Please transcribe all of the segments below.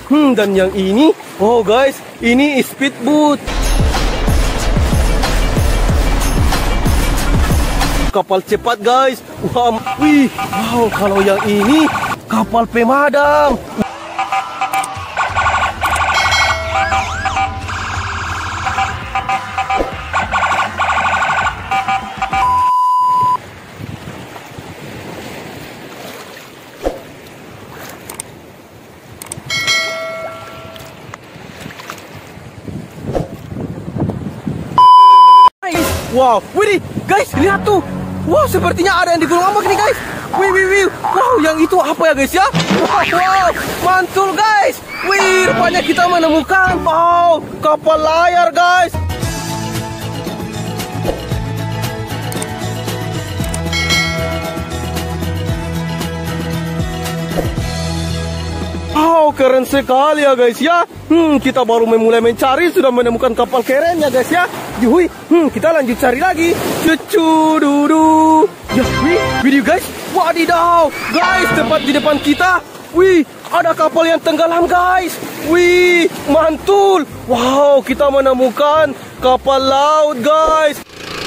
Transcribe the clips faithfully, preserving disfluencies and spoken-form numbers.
Hmm, dan yang ini, oh guys, ini speedboat. Kapal cepat guys. Wah, wih, wow, kalau yang ini kapal pemadam. Wow, wih, guys, lihat tuh. Wow, sepertinya ada yang digulung ombak nih guys. Wih, wih, wih. Wow, yang itu apa ya guys ya? Wow, wow, mantul guys. Wih, rupanya kita menemukan, wow, kapal layar guys. Wow, keren sekali ya guys ya. Hmm, kita baru memulai mencari sudah menemukan kapal keren ya guys ya. Yuhui, hmm, kita lanjut cari lagi. Cucu dulu. Ya, wih, video guys. Wadidaw, guys, tepat di depan kita. Wih, ada kapal yang tenggelam guys. Wih, mantul. Wow, kita menemukan kapal laut guys.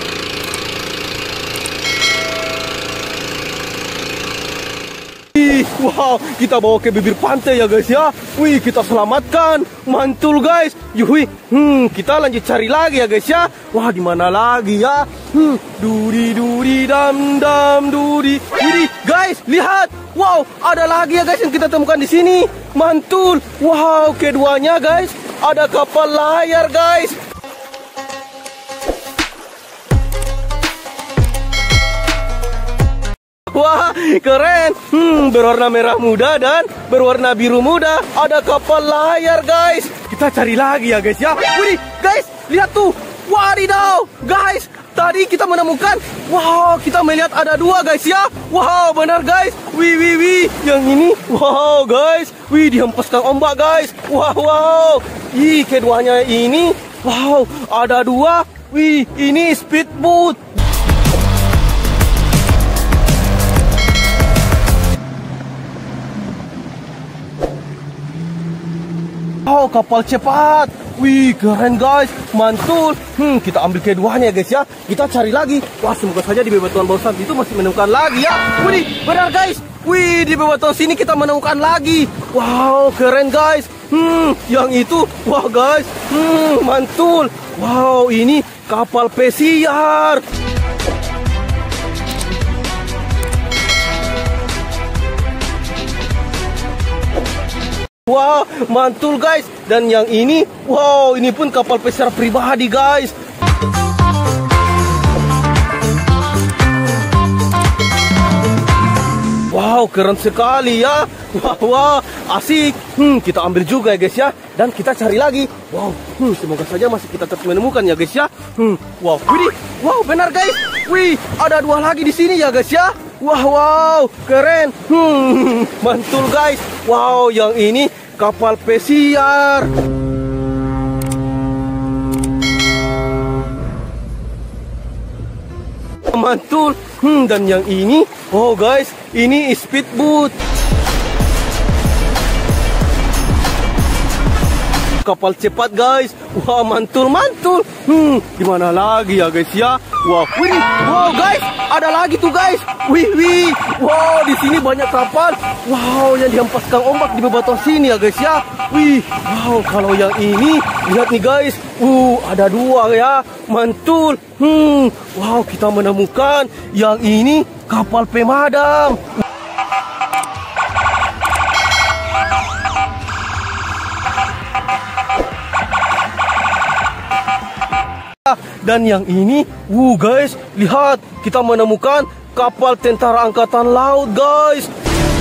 Wow, kita bawa ke bibir pantai ya guys ya. Wih, kita selamatkan. Mantul guys. Yuhui, hmm, kita lanjut cari lagi ya guys ya. Wah, di mana lagi ya? Hmm, duri duri dam dam duri. Ini guys, lihat. Wow, ada lagi ya guys yang kita temukan di sini. Mantul. Wow, keduanya guys, ada kapal layar guys. Wah, keren. Hmm, berwarna merah muda dan berwarna biru muda. Ada kapal layar, guys. Kita cari lagi ya, guys ya. Wih, guys, lihat tuh. Wadidaw, guys. Tadi kita menemukan. Wow, kita melihat ada dua, guys ya. Wow, benar, guys. Wih, wih, wih. Yang ini, wow, guys. Wih, dihempaskan ombak, guys. Wow, wow. Ih, keduanya ini. Wow, ada dua. Wih, ini speedboat. Wow, kapal cepat. Wih, keren guys. Mantul. Hmm, kita ambil keduanya guys ya. Kita cari lagi. Wah, semoga saja di bebatuan bawah itu masih menemukan lagi ya. Wih, benar guys. Wih, di bebatuan sini kita menemukan lagi. Wow, keren guys. Hmm, yang itu. Wah guys. Hmm, mantul. Wow, ini kapal pesiar. Wow, mantul guys. Dan yang ini, wow, ini pun kapal pesiar pribadi guys. Wow, keren sekali ya. Wah, wah, asik. Hmm, kita ambil juga ya guys ya. Dan kita cari lagi. Wow, hmm, semoga saja masih kita tetap menemukan ya guys ya. Hmm, wow, wih, wow, benar guys. Wih, ada dua lagi di sini ya guys ya. Wow, wow, keren. Hmm, mantul guys. Wow, yang ini kapal pesiar. Mantul. Hmm, dan yang ini, oh guys, ini speedboat. Kapal cepat guys. Wah, mantul, mantul. Hmm, gimana lagi ya guys ya? Wow, wih, wow guys, ada lagi tuh guys. Wih, wih, wow, di sini banyak kapal. Wow, yang dihempaskan ombak di bebatuan sini ya guys ya. Wih, wow, kalau yang ini, lihat nih guys. Uh, ada dua ya, mantul. Hmm, wow, kita menemukan yang ini kapal pemadam. Dan yang ini, wuh guys, lihat, kita menemukan kapal tentara angkatan laut guys.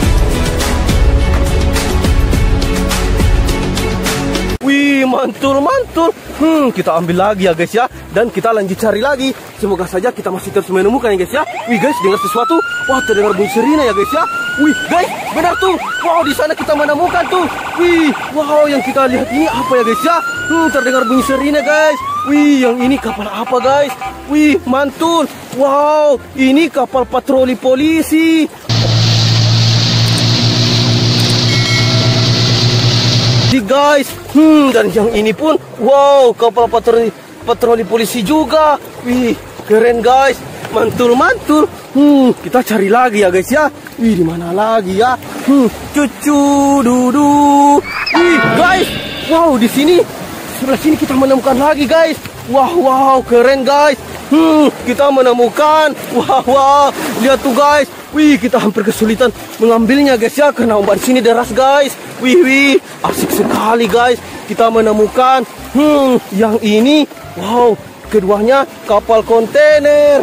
Wih, mantul, mantul. Hmm, kita ambil lagi ya guys ya. Dan kita lanjut cari lagi. Semoga saja kita masih terus menemukan ya guys ya. Wih guys, dengar sesuatu. Wah, terdengar bunyi sirine ya guys ya. Wih guys, benar tuh. Wow, di sana kita menemukan tuh. Wih, wow, yang kita lihat ini apa ya guys ya. Hmm, terdengar bunyi sirine guys. Wih, yang ini kapal apa guys? Wih, mantul. Wow, ini kapal patroli polisi. asik guys. Hmm, dan yang ini pun, wow, kapal patroli, patroli polisi juga. Wih, keren guys. Mantul-mantul. Hmm, kita cari lagi ya guys ya. Wih, di mana lagi ya? Hmm, cucu dudu. Wih, guys. Wow, di sini, sebelah sini kita menemukan lagi guys. Wow, wow, keren guys. Hmm, kita menemukan. Wow, wow. Lihat tuh guys. Wih, kita hampir kesulitan mengambilnya guys ya, karena ombak di sini deras guys. Wih, wih, asik sekali guys. Kita menemukan. Hmm, yang ini. Wow, keduanya kapal kontainer.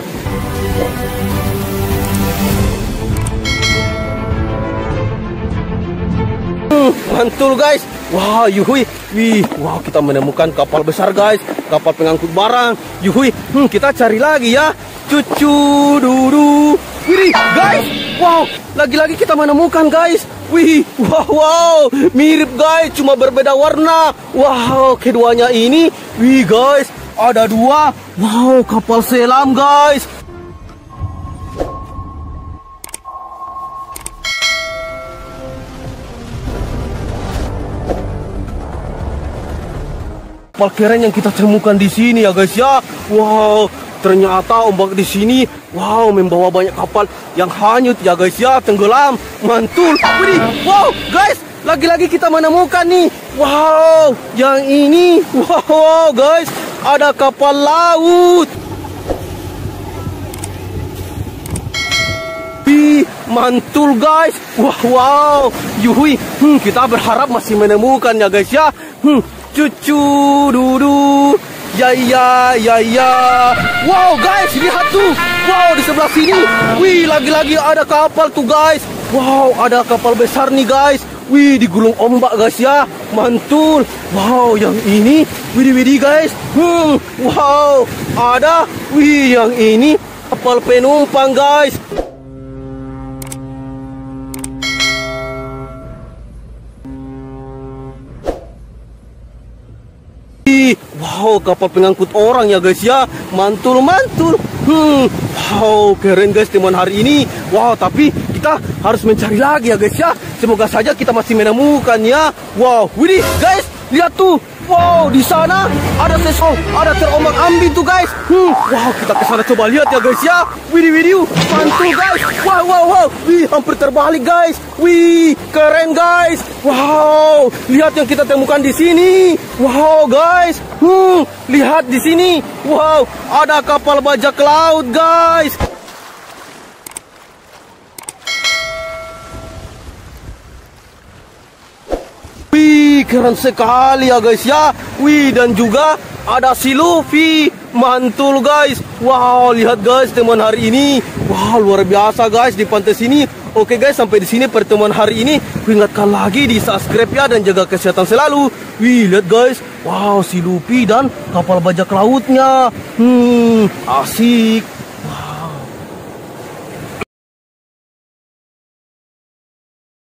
Hmm, mantul guys. Wah, yuhui. Wih, wow, kita menemukan kapal besar guys. Kapal pengangkut barang. Yuhui. Hmm, kita cari lagi ya. Cucu duru. Wih, guys. Wow, lagi-lagi kita menemukan guys. Wih, wow, wow. Mirip guys, cuma berbeda warna. Wow, keduanya ini. Wih, guys. Ada dua. Wow, kapal selam guys. Kapal keren yang kita temukan di sini ya guys ya. Wow, ternyata ombak di sini, wow, membawa banyak kapal yang hanyut ya guys ya, tenggelam, mantul. Wih, wow, guys, lagi-lagi kita menemukan nih. Wow, yang ini, wow, wow guys, ada kapal laut. Wih, mantul guys. Wow, wow, yuhui. Hmm, kita berharap masih menemukan ya guys ya. Hmm. Cucu dudu. Ya ya ya ya. Wow guys, lihat tuh. Wow, di sebelah sini. Wih, lagi-lagi ada kapal tuh guys. Wow, ada kapal besar nih guys. Wih, digulung ombak guys ya. Mantul. Wow, yang ini. Widih widih guys. Hmm, wow, ada. Wih, yang ini kapal penumpang guys. Wow, kapal pengangkut orang ya guys ya. Mantul, mantul. Hmm, wow, keren guys teman hari ini. Wow, tapi kita harus mencari lagi ya guys ya. Semoga saja kita masih menemukan ya. Wow, widih guys, lihat tuh. Wow, di sana ada sesong, ada terombang ambing tuh guys. Hmm, wow, kita ke sana coba lihat ya guys ya. Widih widih, mantul guys. Wow, wow, wow. Wih, hampir terbalik guys. Wih, keren guys. Wow, lihat yang kita temukan di sini. Wow guys. Hmm, lihat di sini. Wow, ada kapal bajak laut guys. Wih, keren sekali ya guys ya. Wih, dan juga ada si Luffy. Mantul guys. Wow, lihat guys teman hari ini. Wow, luar biasa guys di pantai sini. Oke guys, sampai di sini pertemuan hari ini. Ku ingatkan lagi di subscribe ya dan jaga kesehatan selalu. Wih, lihat guys. Wow, si Luffy dan kapal bajak lautnya. Hmm, asik.